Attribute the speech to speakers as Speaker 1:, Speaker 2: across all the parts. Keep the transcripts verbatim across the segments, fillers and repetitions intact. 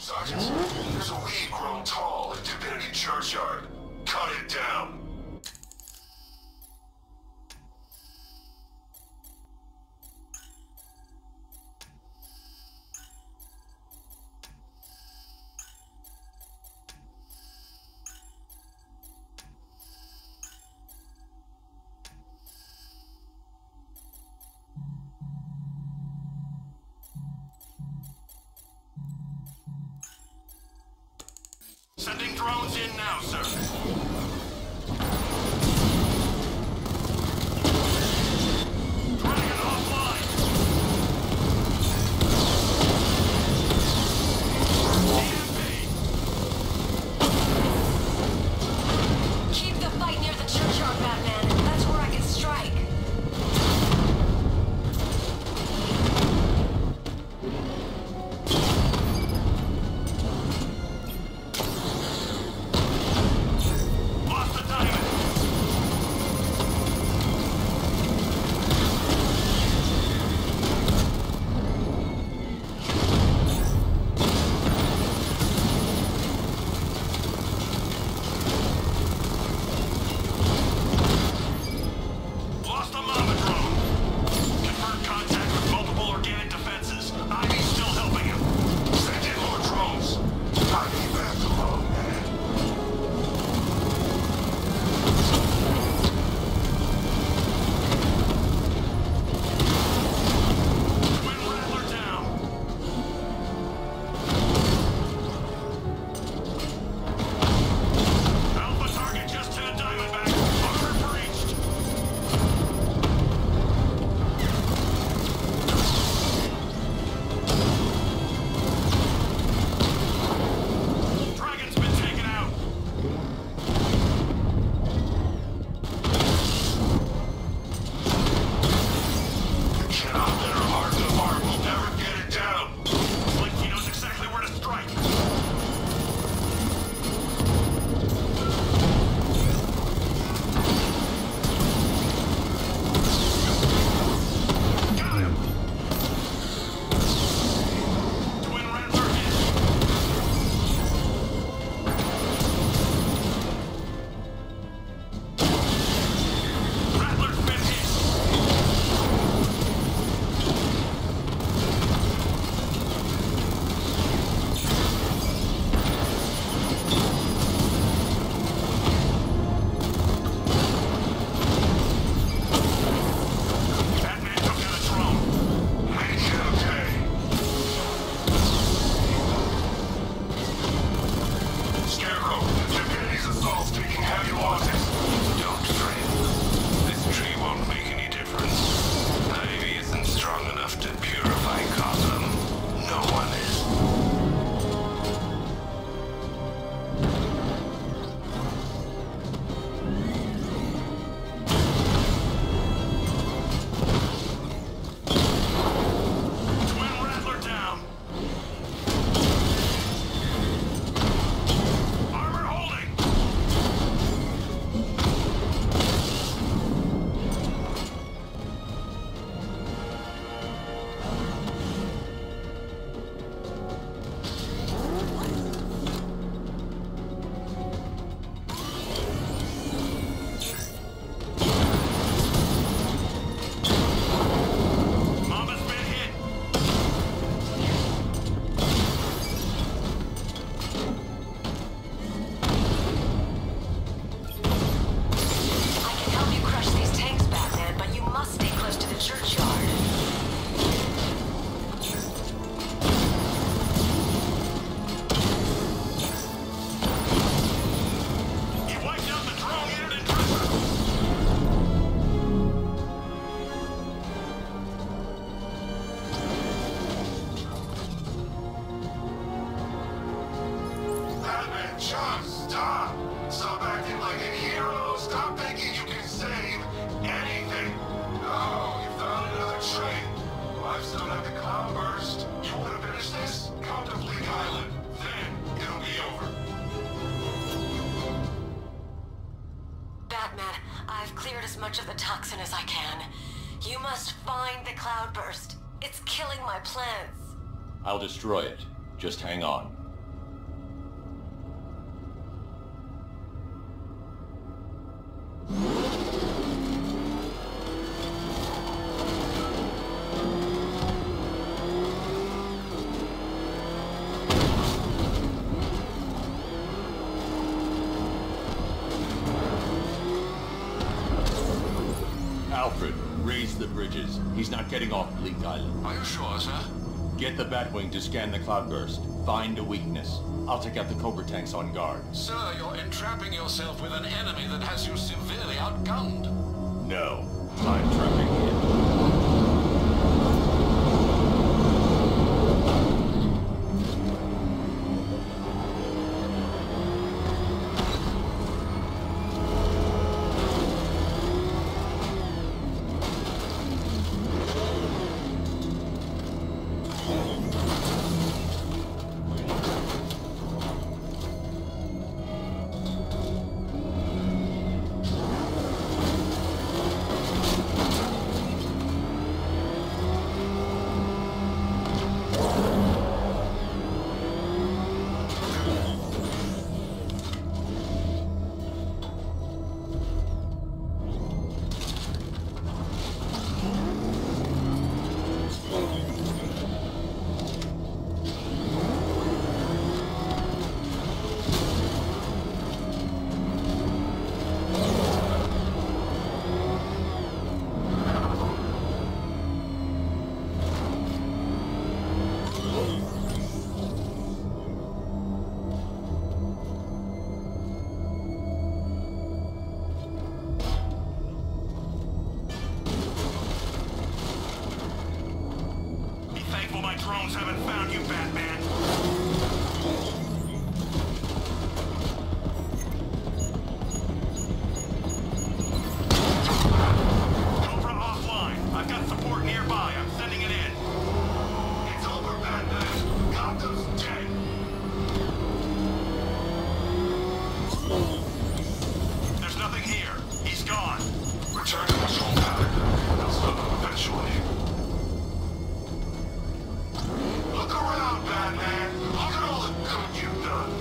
Speaker 1: Sergeant, there's a weed grown tall in Divinity Churchyard. Cut it down.
Speaker 2: Sending drones in now, sir.
Speaker 3: much of the toxin as I can. You must find the cloudburst. It's killing my plants.
Speaker 4: I'll destroy it. Just hang on. Fix the bridges. He's not getting off Bleak Island.
Speaker 2: Are you sure, sir?
Speaker 4: Get the Batwing to scan the cloudburst. Find a weakness. I'll take out the Cobra tanks on guard.
Speaker 2: Sir, you're entrapping yourself with an enemy that has you severely outgunned.
Speaker 4: No. Time trapping him.
Speaker 2: My drones haven't found you, Batman. Cobra offline. I've got support nearby. I'm sending it in.
Speaker 1: It's over, Batman. Gotham's dead.
Speaker 2: There's nothing here. He's gone.
Speaker 1: Return to control tower. They'll stop him eventually. Look around, Batman! Look at all the good you've done!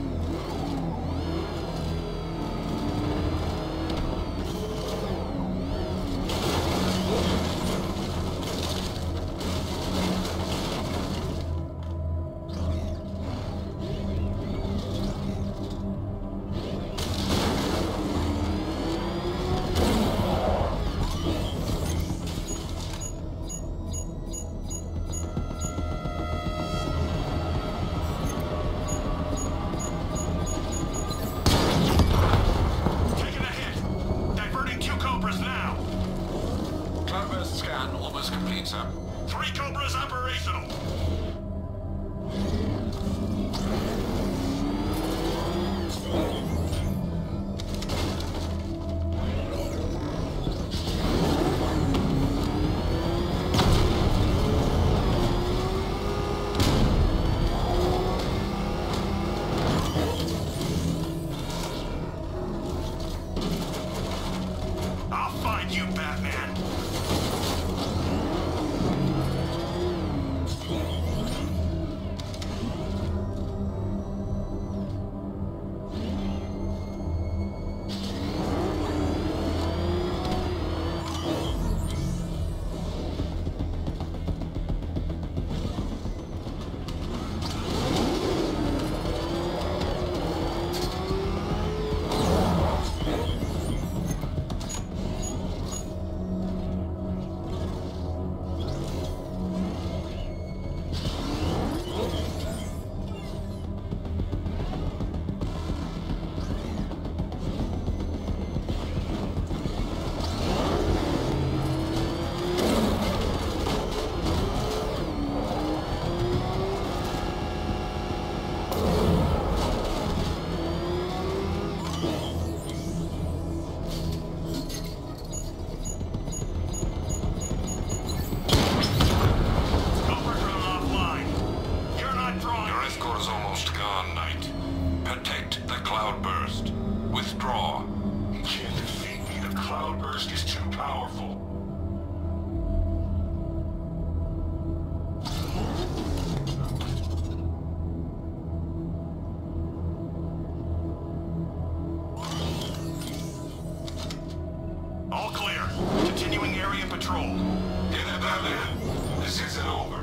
Speaker 2: Scan almost complete, sir. Three Cobras operational. I'll find you, Batman.
Speaker 1: Withdraw. You can't defeat me. The Cloudburst is too powerful.
Speaker 2: All clear. Continuing area patrol.
Speaker 1: Get that, Batman. This isn't over.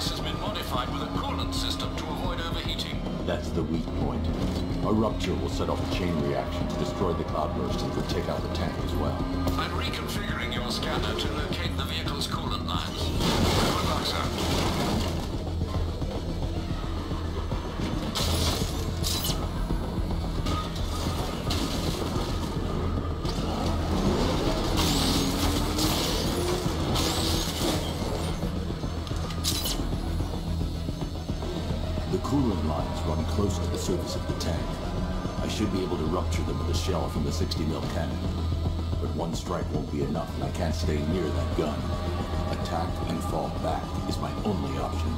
Speaker 2: device has been modified with a coolant system to avoid overheating.
Speaker 4: That's the weak point. A rupture will set off a chain reaction to destroy the cloudburst and could take out the tank as well.
Speaker 2: I'm reconfiguring your scanner to locate the vehicle's coolant lines. Good luck, sir.
Speaker 4: The coolant lines run close to the surface of the tank. I should be able to rupture them with a shell from the sixty mil cannon. But one strike won't be enough, and I can't stay near that gun. Attack and fall back is my only option.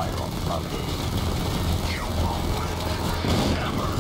Speaker 4: fire on the cloudburst.
Speaker 1: You won't win. Never.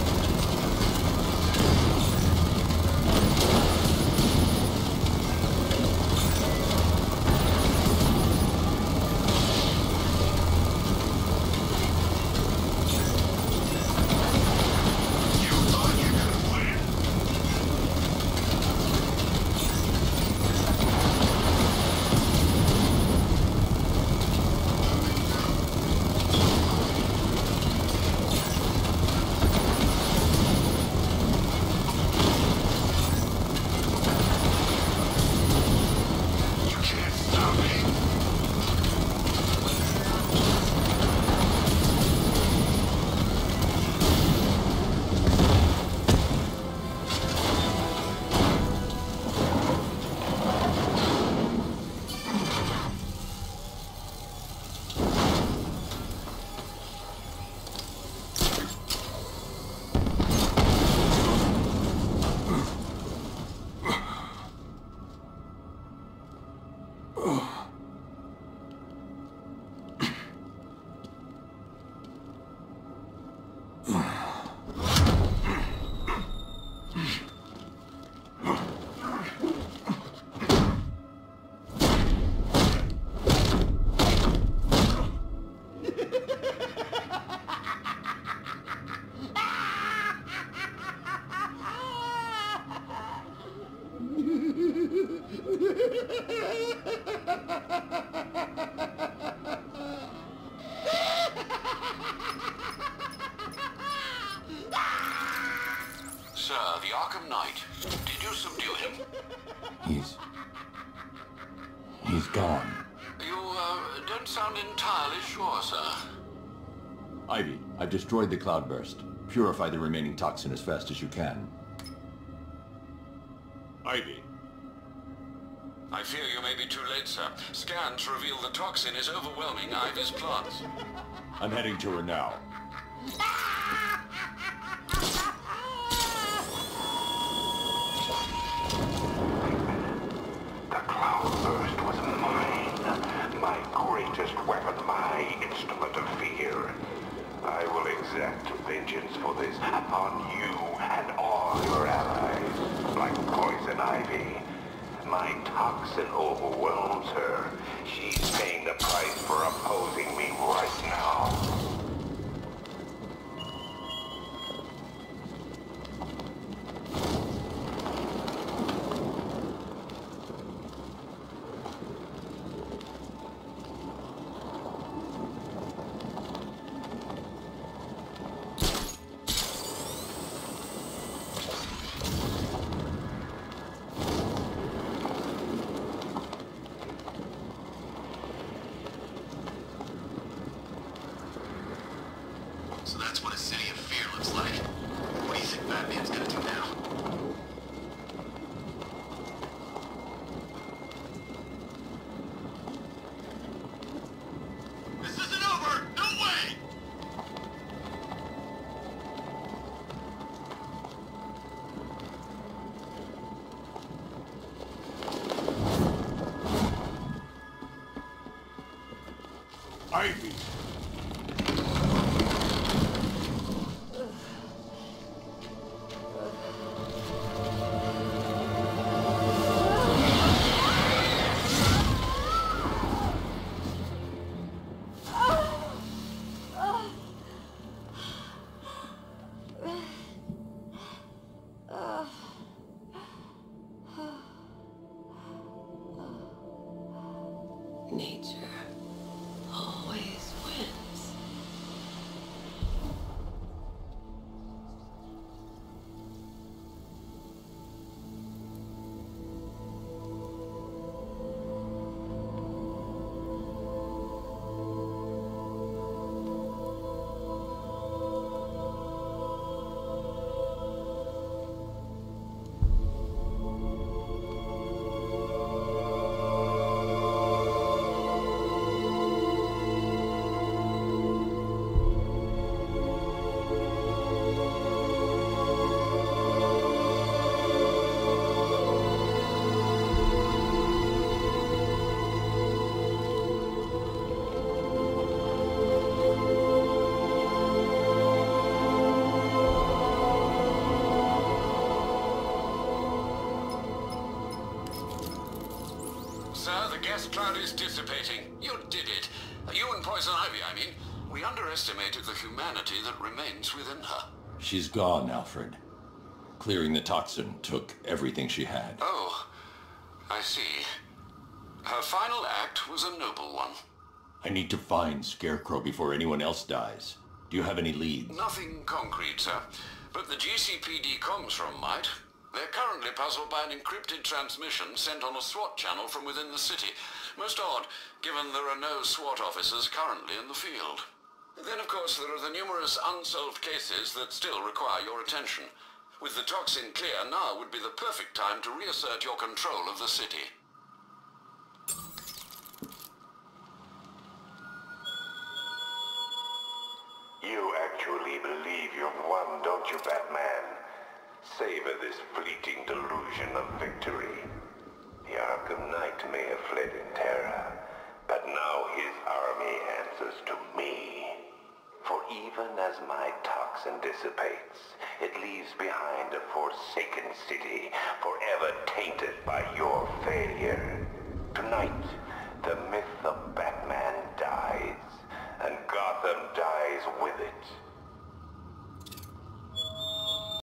Speaker 2: Sir, the Arkham Knight. Did you subdue him?
Speaker 4: He's... He's gone.
Speaker 2: You, uh, don't sound entirely sure, sir.
Speaker 4: Ivy, I've destroyed the cloudburst. Purify the remaining toxin as fast as you can.
Speaker 5: Ivy.
Speaker 2: I fear you may be too late, sir. Scans reveal the toxin is overwhelming Ivy's plants.
Speaker 4: I'm heading to her now.
Speaker 1: The cloudburst was mine. My greatest weapon, my instrument of fear. I will exact vengeance for this upon you and all your allies. Like poison ivy. My toxin overwhelms her. She's paying the price for opposing me right now.
Speaker 6: So that's what a city of fear looks like. What do you think Batman's gonna do now? This isn't over! No way!
Speaker 5: Ivy!
Speaker 3: Nature always wins.
Speaker 2: gas cloud is dissipating. You did it. You and Poison Ivy, I mean. We underestimated the humanity that remains within her.
Speaker 4: She's gone, Alfred. Clearing the toxin took everything she had.
Speaker 2: Oh, I see. Her final act was a noble one.
Speaker 4: I need to find Scarecrow before anyone else dies. Do you have any leads?
Speaker 2: Nothing concrete, sir. But the G C P D comms room might. They're currently puzzled by an encrypted transmission sent on a SWAT channel from within the city. Most odd, given there are no SWAT officers currently in the field. Then, of course, there are the numerous unsolved cases that still require your attention. With the toxin clear, now would be the perfect time to reassert your control of the city.
Speaker 1: You actually believe you've won, don't you, Batman? Savor this fleeting delusion of victory. The Arkham Knight may have fled in terror, but now his army answers to me. For even as my toxin dissipates, it leaves behind a forsaken city, forever tainted by your failure. Tonight, the myth of Batman